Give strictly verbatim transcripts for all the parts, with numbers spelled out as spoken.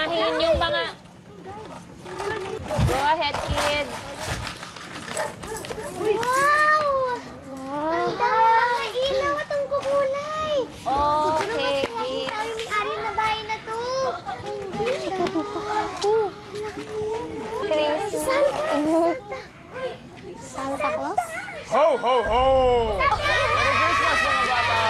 unahin yung mga... Go ahead, kids. Wow! Wow! Ang dami mga ilaw at ang kukulay. Okay. Ay, may-ari na bahay na to. Santa. Santa Claus? Ho, ho, ho! Merry Christmas, mga bata!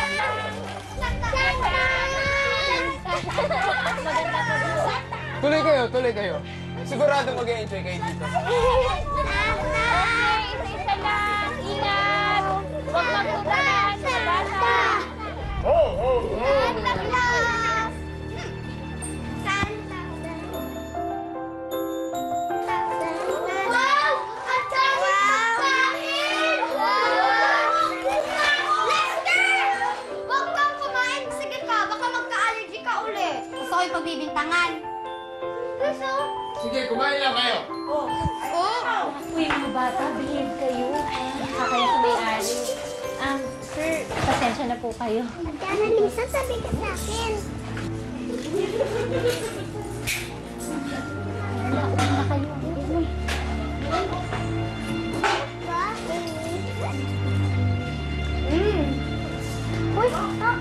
Tuloy kayo, tuloy kayo. Sigurado mag-e-enjoy kayo dito. Okay, isa-isa lang. Ingat. Huwag magpupanahan sa bata. Ho, ho, ho! Santa Claus! Santa. Wow! Ang dami pagkain! Wow! Lester! Huwag kang kumain. Sige ka, baka magka-allergy ka uli. Gusto ko yung pagbibintangan. Gusto? Sige, kumain lang kayo. Oh. Uy, mga bata, behave kayo. Kakaya sa may-ari. Um, sir, pasensya na po kayo. Magkana, Lisa, sabi ka sa akin. Wala, uwi na kayo. Uy. Mm. Uy, ah.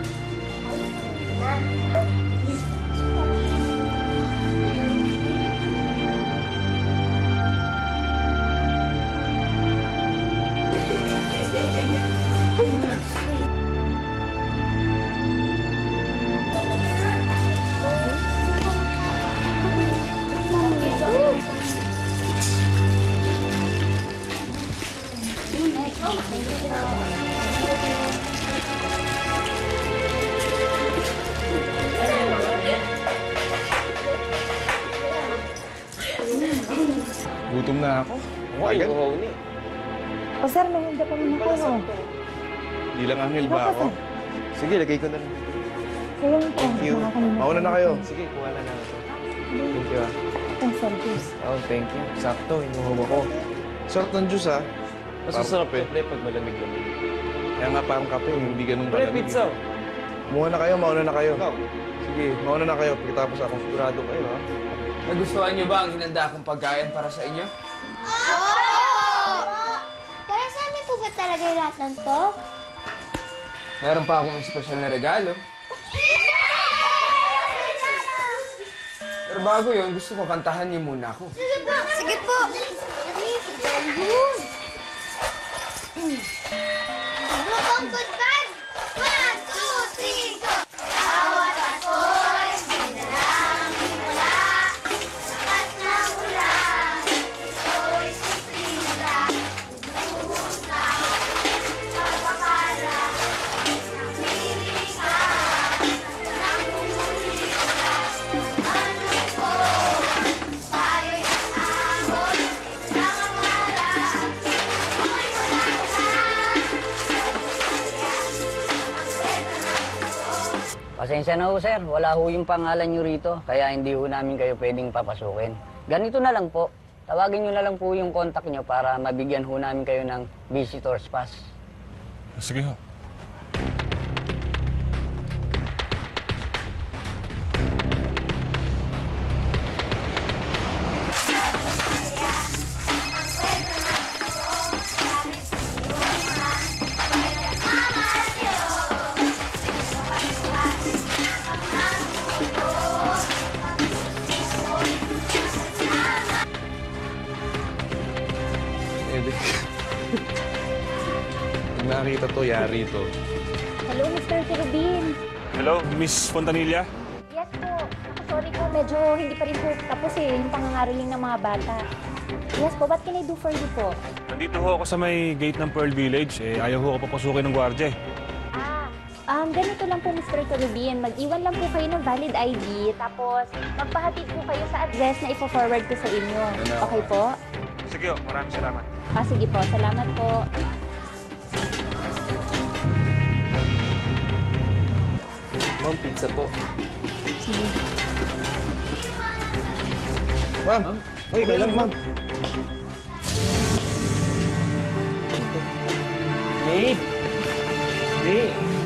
Gutom na ako. Ay, wow ni. O sir, may hindi pa rin ako. Di lang angel ba ako? Sige, lagay ko na lang. Ayun po. Thank you. Nakakanina Mauna po na kayo. ako. Sige, kuha na lang ito. Thank you ah. Ang service. Oh, thank you. Sakto, inuhom ako. Sarap ng juice ah. Mas masarap eh. Pre, pag malamig-lamig. Kaya nga parang kape, hindi ganun Pre, kalamig. pizza. Kumuha na kayo, mauna na kayo. Ikaw. Sige, mauna na kayo. Pagkatapos ako. Sigurado kayo ha. Nagustuhan niyo ba ang hinanda kong pagkain para sa inyo? Oh! Para sa amin po ba talaga yung lahat ng to? Meron pa akong espesyal na regalo. Pero bago yun, gusto ko kantahan niyo muna ako. Sige po. Lubong goodbye! One, two, three, go! Bawat ako'y binalangin mula lahat ng ulan. Ito'y susila, buhos na pagpapala. Nakilig ka, ng umulikas. Ano ko, tayo'y ahon ng amara. Ako'y walang ka. Pasensya na ho, sir. Wala ho yung pangalan nyo rito, kaya hindi ho namin kayo pwedeng papasukin. Ganito na lang po. Tawagin nyo na lang po yung contact nyo para mabigyan ho namin kayo ng visitor's pass. Sige ho. Pwede. Pag nakita to, yari to. Hello, Mister Cherubin. Hello, Miss Fontanilla? Yes po. Sorry po, medyo hindi pa rin po tapos eh, yung pangangaraling ng mga bata. Yes po, what can I do for you po? Nandito ho ako sa may gate ng Pearl Village. Eh, ayaw ho ako papasukin ng gwardiya eh. Ah, um, ganito lang po, Mister Cherubin. Mag-iwan lang po kayo ng valid I D, tapos magpahatid po kayo sa address na ipo-forward ko sa inyo. Okay po? Sige ho, maraming salamat. Ah, sige po. Salamat po. Ma'am, pizza po. Sige. Ma'am! Ay, kailan ma'am? Babe! Babe!